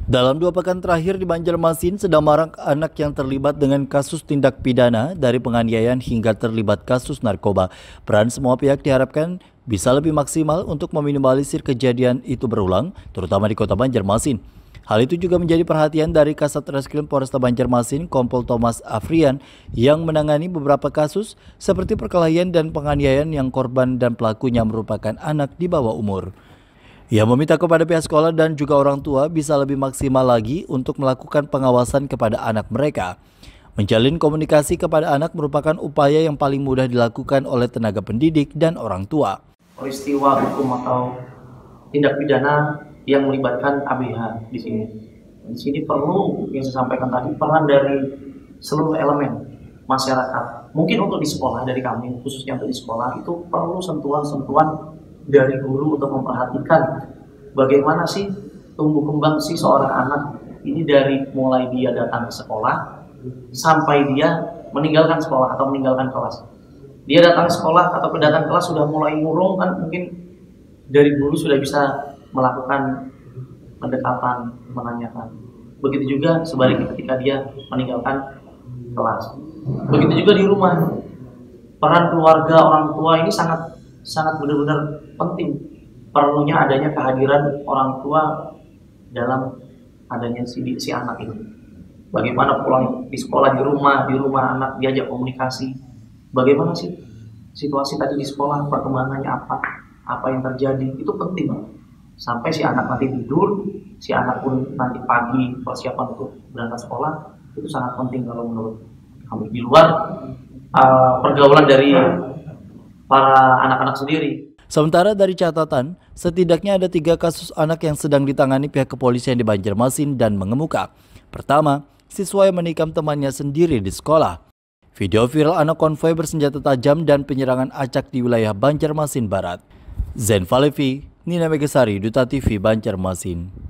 Dalam 2 pekan terakhir di Banjarmasin sedang marak anak yang terlibat dengan kasus tindak pidana dari penganiayaan hingga terlibat kasus narkoba. Peran semua pihak diharapkan bisa lebih maksimal untuk meminimalisir kejadian itu berulang, terutama di kota Banjarmasin. Hal itu juga menjadi perhatian dari Kasat Reskrim Polresta Banjarmasin, Kompol Thomas Afrian, yang menangani beberapa kasus seperti perkelahian dan penganiayaan yang korban dan pelakunya merupakan anak di bawah umur. Ia meminta kepada pihak sekolah dan juga orang tua bisa lebih maksimal lagi untuk melakukan pengawasan kepada anak mereka. Menjalin komunikasi kepada anak merupakan upaya yang paling mudah dilakukan oleh tenaga pendidik dan orang tua. Peristiwa hukum atau tindak pidana yang melibatkan ABH di sini. Di sini perlu yang saya sampaikan tadi, peran dari seluruh elemen masyarakat. Mungkin untuk di sekolah dari kami, khususnya untuk di sekolah, itu perlu sentuhan-sentuhan dari guru untuk memperhatikan bagaimana sih tumbuh kembang si seorang anak ini dari mulai dia datang ke sekolah sampai dia meninggalkan sekolah atau meninggalkan kelas. Dia datang ke sekolah atau datang kelas sudah mulai murung kan, mungkin dari dulu sudah bisa melakukan pendekatan, menanyakan. Begitu juga sebaliknya ketika dia meninggalkan kelas. Begitu juga di rumah. Peran keluarga, orang tua ini sangat benar-benar penting. Perlunya adanya kehadiran orang tua dalam adanya si anak ini. Bagaimana pulang di sekolah, di rumah anak diajak komunikasi. Bagaimana sih situasi tadi di sekolah, perkembangannya apa yang terjadi, itu penting. Sampai si anak nanti tidur, si anak pun nanti pagi persiapan untuk berangkat sekolah, itu sangat penting kalau menurut kami. Di luar pergaulan dari para anak-anak sendiri. Sementara dari catatan, setidaknya ada 3 kasus anak yang sedang ditangani pihak kepolisian di Banjarmasin dan mengemuka. Pertama, siswa yang menikam temannya sendiri di sekolah. Video viral anak konvoi bersenjata tajam dan penyerangan acak di wilayah Banjarmasin Barat. Zain Falevi, Nina Megasari, Duta TV Banjarmasin.